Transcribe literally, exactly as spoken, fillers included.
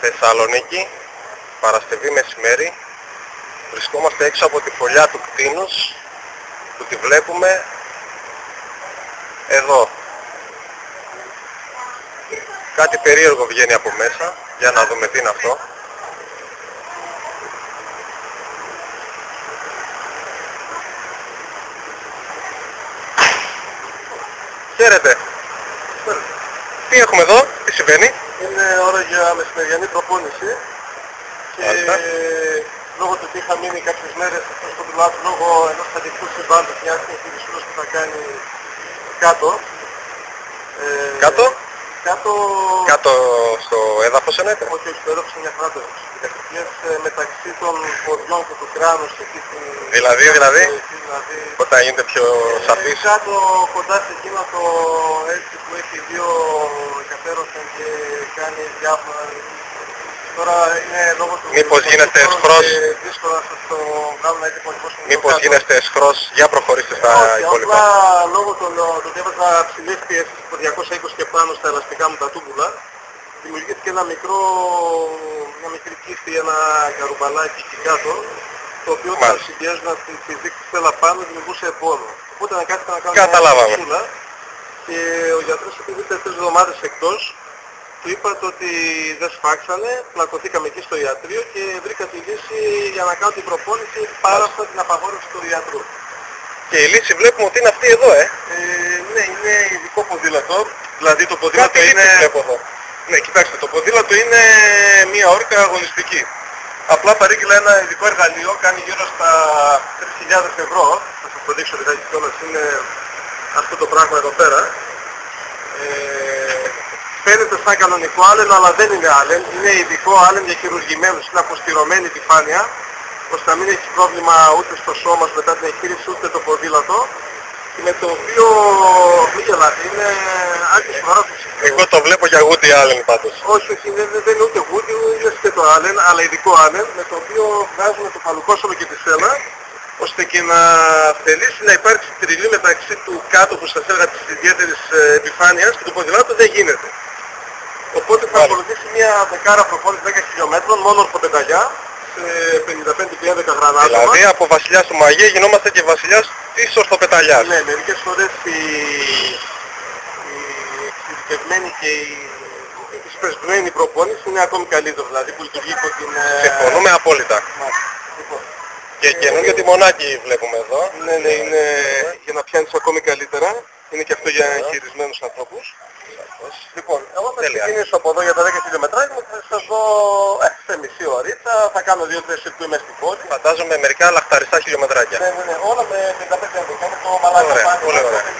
Θεσσαλονίκη, Παρασκευή μεσημέρι. Βρισκόμαστε έξω από τη φωλιά του κτήνους που τη βλέπουμε εδώ. Κάτι περίεργο βγαίνει από μέσα, για να δούμε τι είναι αυτό. Χαίρετε! Τι έχουμε εδώ, τι συμβαίνει? Είναι ώρα για μεσημεριανή προπόνηση και Μάλιστα. λόγω του ότι είχα μείνει κάποιες μέρες εκτός του πιλάτου λόγω ενός αντικτού συμβάντος, μια συνεχιστικής που θα κάνει κάτω. Ε, Κάτω? Κάτω... Κάτω στο έδαφος εννοείται? Όχι, όχι, στο έδαφος είναι μια χαρά το έδαφος. Οι μεταξύ των ποδιών και του κράνους εκεί στην... Δηλαδή, δηλαδή, δηλαδή όταν γίνεται πιο σαφής. Ε, κάτω κοντά σε εκείνο το έτσι που έχει δύο εκατέρωθεν και κάνει διάφορα. Τώρα είναι λόγω του... Μήπως γίνεστε εσχρός? Δύσκολα να σας το βγάλουμε έτοιμο λοιπόν. Μήπως γίνεστε εσχρός? Για προχωρήστε στα Όχι, υπόλοιπα. απλά λόγω του ότι έβαζα ψηλές πιέσεις από διακόσια είκοσι και πάνω στα ελαστικά μου τα τούμπουλα, δημιουργήθηκε ένα μικρό, μια μικρή κίστη, ένα καρουμπαλάκι εκεί κάτω, το οποίο όταν συμπιέζονταν στην φυσική στέλα πάνω δημιουργούσε πόνο. Οπότε αναγκάστηκα να κάνω Καταλάβαμε. μια σούλα και ο γιατρός επειδή ήταν τρεις εβδομάδες εκτός, του είπα ότι δεν σφάξανε, πλακωθήκαμε εκεί στο ιατρείο και βρήκα τη λύση για να κάνω την προπόνηση παρά αυτά την απαγόρευση του ιατρού. Και η λύση βλέπουμε ότι είναι αυτή εδώ, ε. Ε, ναι, είναι ειδικό ποδήλατο, δηλαδή το ποδήλατο Κάτι είναι... βλέπω εδώ. Ναι, κοιτάξτε, το ποδήλατο είναι μια όρκα αγωνιστική. Απλά παρήγγειλα ένα ειδικό εργαλείο, κάνει γύρω στα τρεις χιλιάδες ευρώ. Θα σας το δείξω δηλαδή κιόλας, είναι αυτό το πράγμα εδώ πέρα. Ε, φαίνεται σαν κανονικό άλεν, αλλά δεν είναι άλεν. Είναι ειδικό άλεν για χειρουργημένους, είναι αποστηρωμένη επιφάνεια, ώστε να μην έχει πρόβλημα ούτε στο σώμα σου μετά την εγχείρηση, ούτε το ποδήλατο. Με το οποίο μη γελάτε, είναι άκρη σοβαρά του ψυχή. Εγώ το βλέπω για Woody Allen πάντως. Όχι, όχι, δεν, δεν είναι ούτε Woody, είναι σκέτο Allen, αλλά ειδικό Allen, με το οποίο βγάζουμε το παλουκόσωλο και τη σέλα, ώστε και να θελήσει να υπάρξει τριλή μεταξύ του κάτω που σας έλεγα της ιδιαίτερης επιφάνειας και του ποδηλάτου δεν γίνεται. Οπότε θα ακολουθήσει μια δεκάρα προπόνηση δέκα χιλιόμετρων, μόνο ορθοπενταλιά, σε πενήντα πέντε με έντεκα γρανάζωμα. Δηλαδή από βασιλιάς του Μαγέ γινόμαστε και βασιλιάς της ορθοπεταλιάς. Ναι, μερικές φορές η, η εξειδικευμένη και η, η σπεσμένη προπόνηση είναι ακόμη καλύτερο, δηλαδή που λειτουργεί υπό την... Συμφωνούμε απόλυτα. Λοιπόν, Και καινούργιο τιμονάκι βλέπουμε εδώ. ναι, ναι, είναι για να πιάνεις ακόμη καλύτερα. Είναι και αυτό για εγχειρισμένους ανθρώπους. Λοιπόν, εγώ θα ξεκινήσω από εδώ για τα δέκα χιλιόμετρα και θα σας δω ε, σε μισή ωρίτσα, θα κάνω δύο τρεις που είμαι στην πόλη. Φαντάζομαι μερικά λαχταριστά χιλιομετράκια. Ναι, ναι, ναι, όλα με πενήντα πέντε ευρώ, το μαλάκι. Ωραία, πολύ ωραία.